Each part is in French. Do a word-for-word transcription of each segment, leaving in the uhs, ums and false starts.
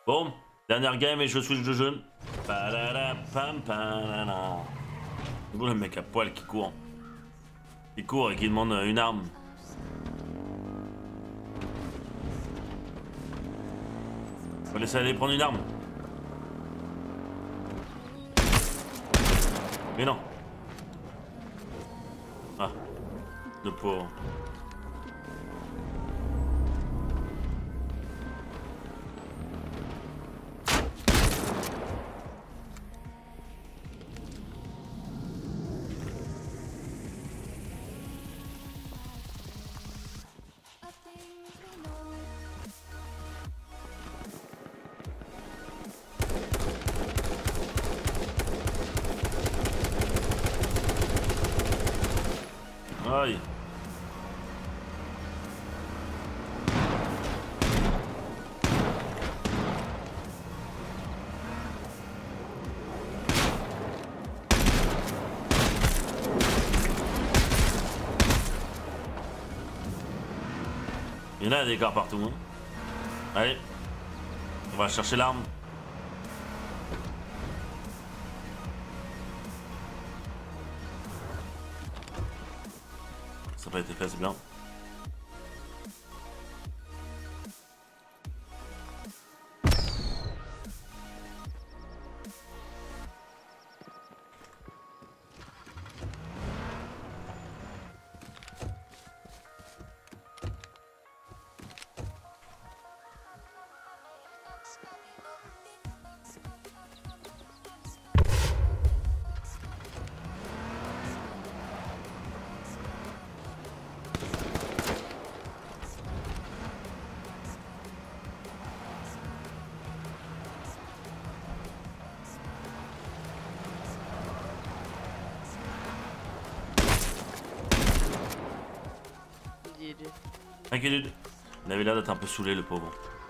Bon, dernière game et je switch de jeune. Bon, le mec à poil qui court. Il court et qui demande une arme. Faut laisser aller prendre une arme. Mais non. Ah, le pauvre. Aïe. Il y en a des gars partout. Hein. Allez. On va chercher l'arme. Ça n'a pas été fait, c'est bien. T'inquiète, il avait l'air d'être un peu saoulé, le pauvre.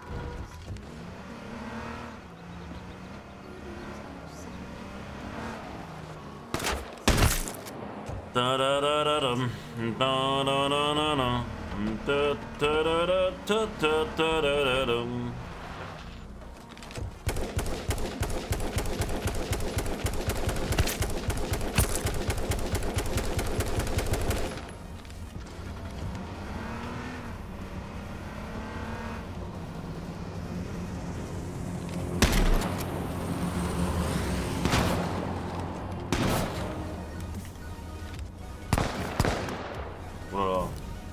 Voilà.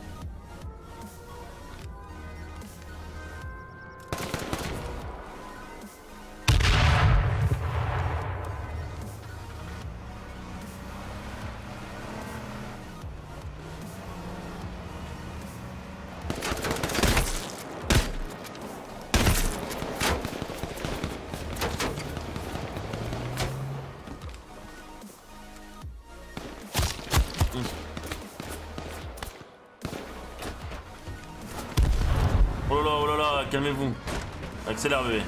Oh là là, oh là là, calmez-vous. Accélère, bébé.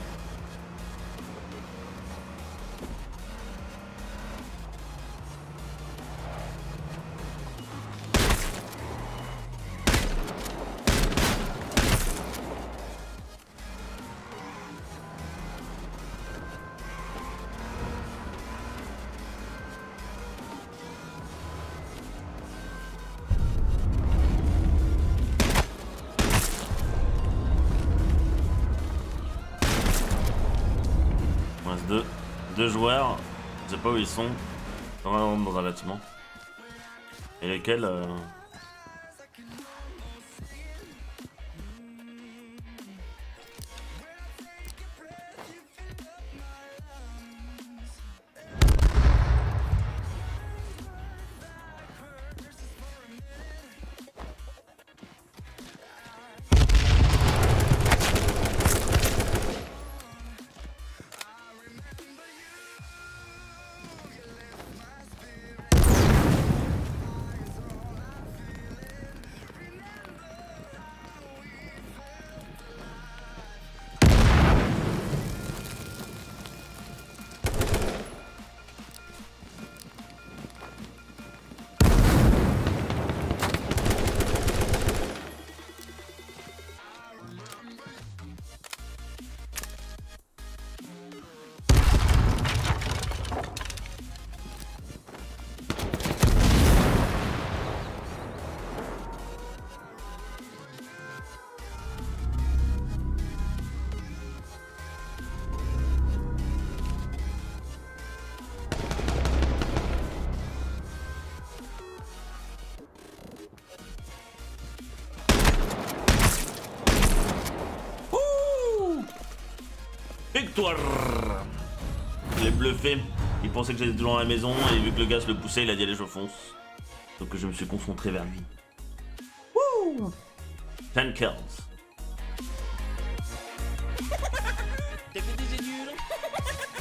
Deux, deux joueurs, je sais pas où ils sont, dans un, dans un bâtiment. Et lesquels euh... victoire. Je l'ai bluffé. Il pensait que j'étais toujours à la maison et vu que le gars se le poussait, il a dit allez je fonce. Donc je me suis concentré vers lui. Wouh! ten kills. T'as fait des études?